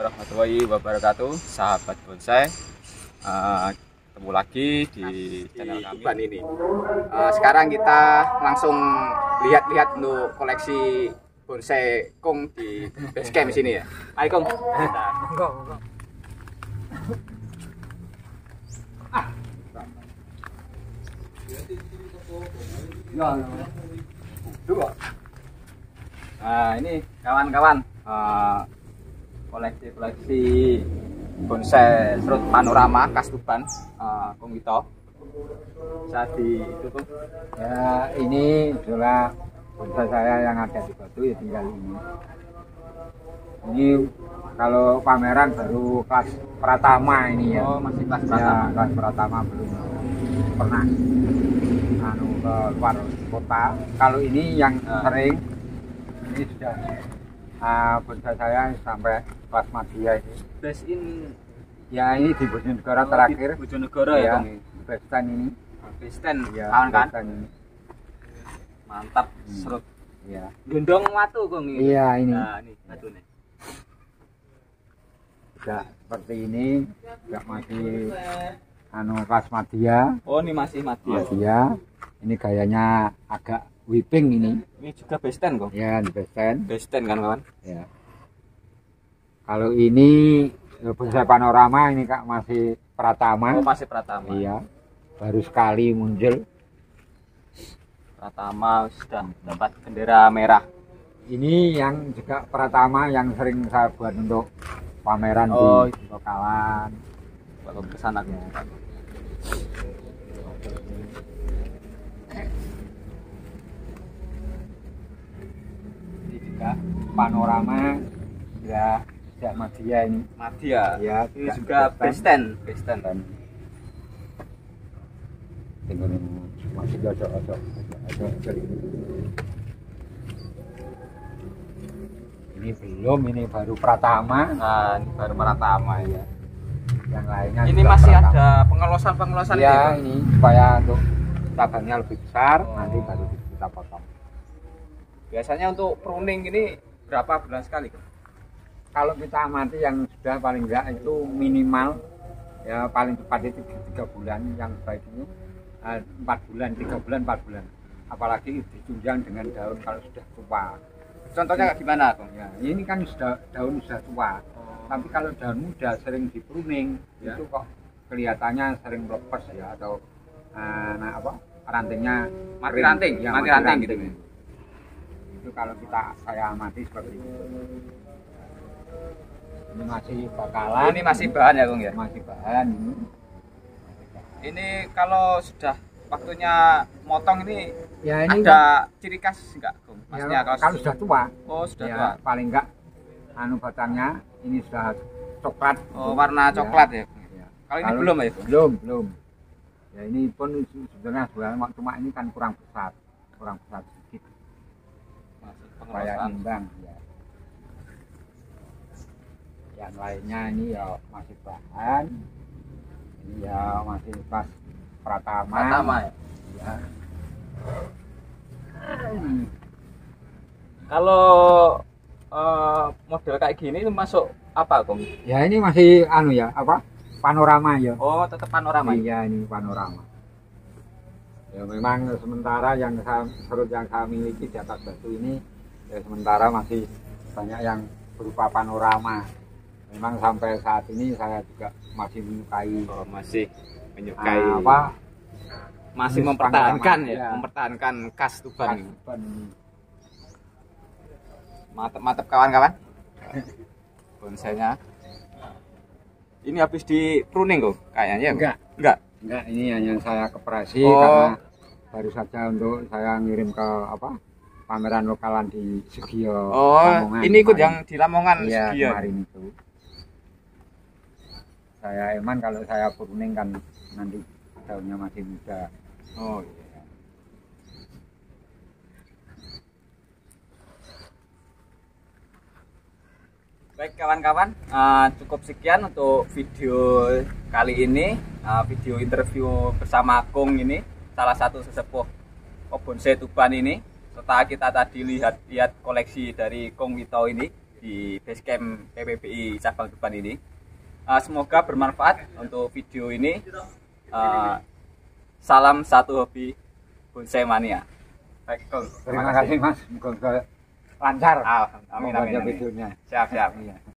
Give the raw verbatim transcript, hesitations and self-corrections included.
warahmatullahi wabarakatuh, sahabat bonsai. Uh, ketemu lagi di channel kami ini. Uh, sekarang kita langsung lihat-lihat untuk koleksi bonsai Kong di base camp sini ya. Hai Kong. Enggak, enggak. Ah. Ya, dua. Nah, ini kawan-kawan, uh, koleksi-koleksi bonsai serut panorama khas Tuban, uh, Kong Wito. Bisa ditutup. Ya, ini adalah bonsai saya yang ada di Batu, ya tinggal ini. Ini kalau pameran baru kelas Pratama ini ya. Oh, masih kelas Ya, Pratama. kelas Pratama belum pernah anu ke luar kota. Kalau ini yang Nah. sering ini sudah uh, bonsai saya sampai kelas Madya ini. Base in Ya, ini di Bojonegoro oh, terakhir. di Bojonegoro ya, Ya, Kong. di Bestan ini. Base stand, Ya, kawan kan? Bestan ini. Mantap, Hmm. serut Ya. gendong watu Kong ini. Iya, ini. Nah, ini batu nih. Sudah seperti ini, juga masih anu kelas Madya. Oh, ini masih mati ya. Madya. Ini gayanya agak whipping ini. Ini juga base stand Kong. Ya, di Bestan. Base stand kan kawan? Ya. Kalau ini eh, bonsai panorama ini Kak masih Pratama. Oh, masih Pratama. Iya. Baru sekali muncul. Pratama sudah dapat bendera merah. Ini yang juga Pratama yang sering saya buat untuk pameran Oh, di lokalan. Kalau ke sana ya. Ini juga panorama ya sejak Madya ini. Madya. Ya, Ini tidak juga kelihatan. base stand, base stand. Dan tinggal masih ada ada ada ada ini belum, ini baru Pratama. Nah, ini baru Pratama ya. Yang lainnya Ini juga masih Pratama. ada pengelosan-pengelosan Ya, gitu. ini supaya untuk cabangnya lebih besar, Oh. nanti baru kita potong. Biasanya untuk pruning ini berapa bulan sekali? Kalau kita amati yang sudah paling enggak itu minimal ya paling cepat itu tiga bulan, yang baik itu eh, empat bulan, tiga bulan, empat bulan. Apalagi ditunjang dengan daun kalau sudah tua. Contohnya kayak gimana, Kong? Ya, ini kan sudah daun sudah tua. Tapi kalau daun muda sering di pruning, Ya. itu kok kelihatannya sering lepas ya, atau eh, nah apa rantingnya Mati kering. ranting, Ya, mati ranting gitu. Itu kalau kita saya amati seperti itu. Ini masih bakalan. Ini masih bahan ya, Kong ya? Masih bahan ini. Ini kalau sudah waktunya motong ini, Ya ini ada ciri khas enggak, Kong? ya, Maksudnya kalau, kalau sudah tua, oh sudah ya tua. paling enggak anu batangnya ini sudah coklat. Oh, warna coklat ya. Ya. Kalau ini belum ya, Kong? Belum, belum. Ya ini pun sebenarnya sebenarnya cuma ini kan kurang besar, kurang besar sedikit Masih supaya pengelosan. imbang ya. Yang lainnya ini ya masih bahan, ini ya masih pas Pratama. Pratama ya. Ya. Kalau eh, model kayak gini itu masuk apa, Kong? Ya ini masih anu ya apa panorama ya. Oh, tetap panorama. Iya ini panorama. Ya memang sementara yang saya, serut yang saya miliki di atas batu ini ya sementara masih banyak yang berupa panorama. Memang sampai saat ini saya juga masih menyukai Oh, masih menyukai ah, apa masih jenis mempertahankan panorama, ya, ya. mempertahankan khas Tuban. ini. Tuban ini. Mantap-mantap kawan-kawan. Bonsainya. Ini habis di pruning kok kayaknya. Enggak. Enggak. Enggak, ini hanya saya koperasi Oh. karena baru saja untuk saya ngirim ke apa pameran lokalan di Segio. Oh, Lamongan ini ikut kemarin. yang di Lamongan Iya, Segio. kemarin itu. Saya eman kalau saya pruning kan nanti daunnya masih muda. Oh iya. Baik kawan-kawan, uh, cukup sekian untuk video kali ini, uh, video interview bersama Kong ini, salah satu sesepuh bonsai Tuban ini. Setelah kita tadi lihat-lihat koleksi dari Kong Wito ini, di basecamp P P B I cabang Tuban ini. Uh, semoga bermanfaat untuk video ini. Uh, salam satu hobi bonsai mania. Baik, Kong. Terima kasih Mas, semoga lancar. Ah, amin amin. amin. Videonya. Siap siap. Iya.